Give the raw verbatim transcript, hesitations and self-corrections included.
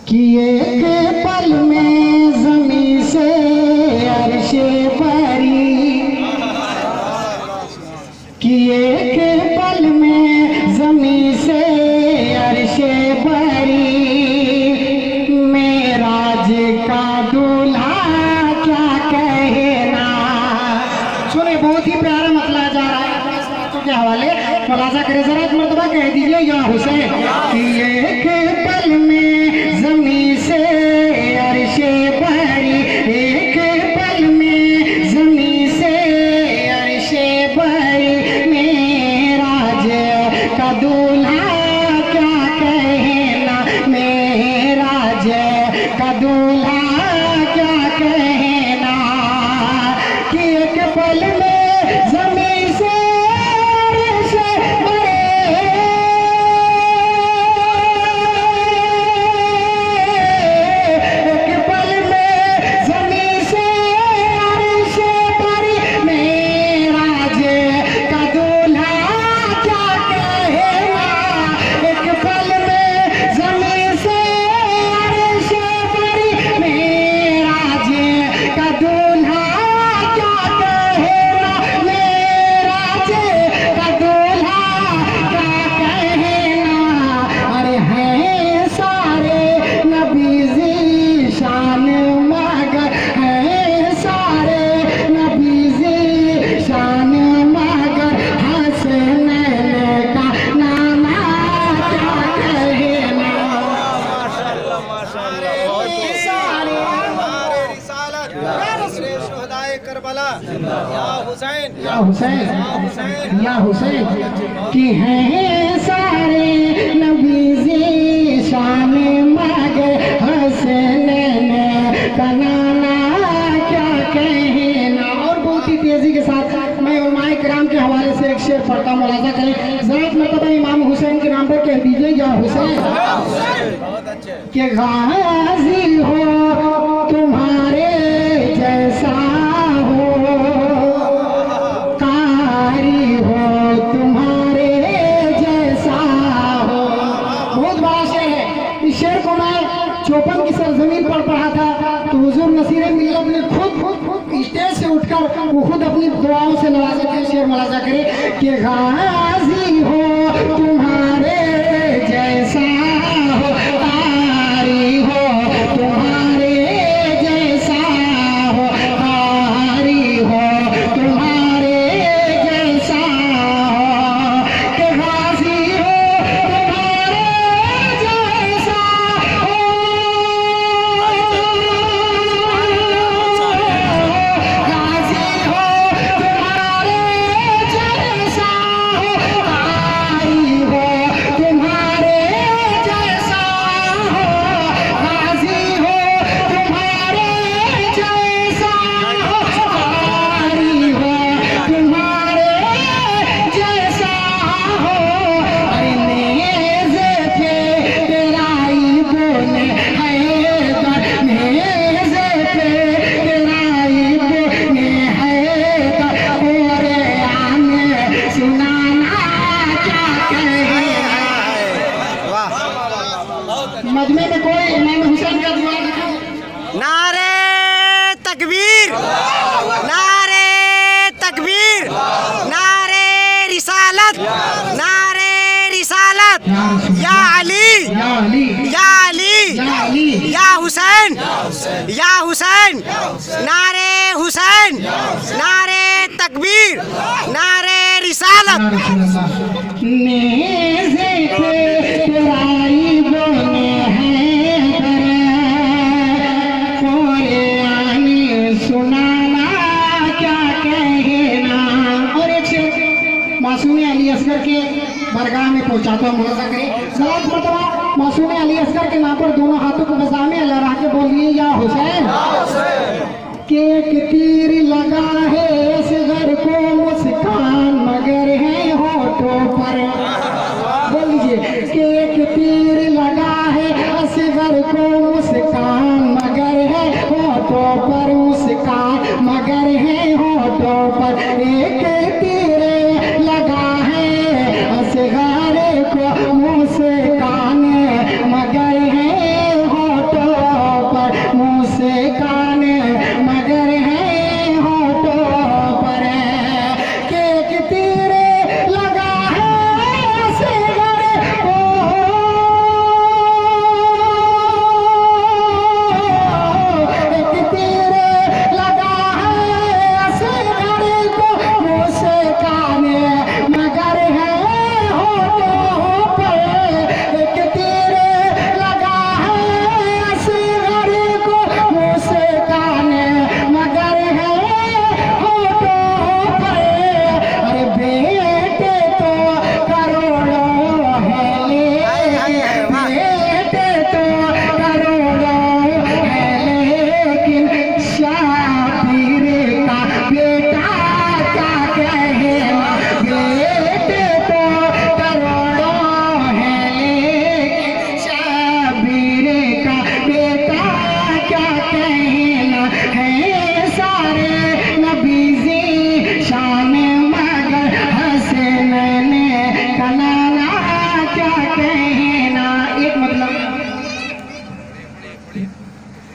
कि एक पल में ज़मीं से अर्शे परी, कि एक पल में ज़मीं से अर्शे परी, मेराज का दूल्हा क्या कहना। सुने, बहुत ही प्यारा मतला जा रहा है अपने इस बातों के हवाले, मुलाजा करे जरा एक मरतबा कह दीजिए या हुसैन। कि एक पल में ज़मीं से अर्शे परी, एक पल में ज़मीं से अर्शे परी, मेराज का दूल्हा क्या कहना, मेराज का दूल्हा क्या कहना। कि एक पल में ज़मीं से या हुसैन, या हुसैन कि हैं सारे नबी शान मगर हसनैन का नाना क्या कहना। और बहुत ही तेजी के साथ मैं उलमाए किराम के हवाले से एक शेर पढ़ता हूं, मुलाजा करें ज़रा मतलब इमाम हुसैन के नाम पर कह दीजिए या हुसैन। कि गाजी हो तुम्हारे जैसा हो, कारी हो तुम्हारे जैसा हो। बहुत बड़ा शेर है। इस शेर को मैं चौपन की सरजमीन पर पढ़ा था तो हुजूर नसीर मिल्लत ने खुद खुद स्टेज से उठकर वो खुद अपनी दुआओं से नवाजा के शेर मुलाजा करे। कि गाजी हो तुम्हारे जैसा हो, कारी हो तुम्हारे जैसा हो, कारी हो तुम्हारे जैसा हो। कि गाजी हो तुम्हारे जैसा हो, गाजी हो तुम्हारे जैसा हो, कारी हो तुम्हारे जैसा हो, गाजी हो तुम्हारे जैसा हो, कारी हो तुम्हारे जैसा हो। अरे नेज़े पे तेराई बोले हैदर, नेज़े पे तेराई बोले हैदर, ओरे आने सुनाना क्या कहना। मजमे में कोई इमाम हुसैन का दुआ दिखा। नारे तकबीर, नारे तकबीर, नारे रिसालत, नारे रिसालत। या अली, या अली, या अली, या अली, या हुसैन, या हुसैन, नारे हुसैन, नारे तकबीर, नारे रिसालत। नेज़े पे तेराई बोले हैदर, ओरे आने सुनाना क्या कहना। और एक शेर मासूम अली असगर के बरगाह में पहुंचाता हूँ, मुलाजा करें सलात मतवा। मासूम अली असगर के नाम पर दोनों हाथों को बजा में लहरा के बोलिए या हुसैन। कि एक तीर लगा है असगर को मुस्कान मगर है होठों पर, बोल लीजिए। कि एक तीर लगा है असगर को मुस्कान मगर है होठों पर, मुस्कान मगर है होठों पर। एक तीर लगा है असगर को मुस्कान मगर है होठों एक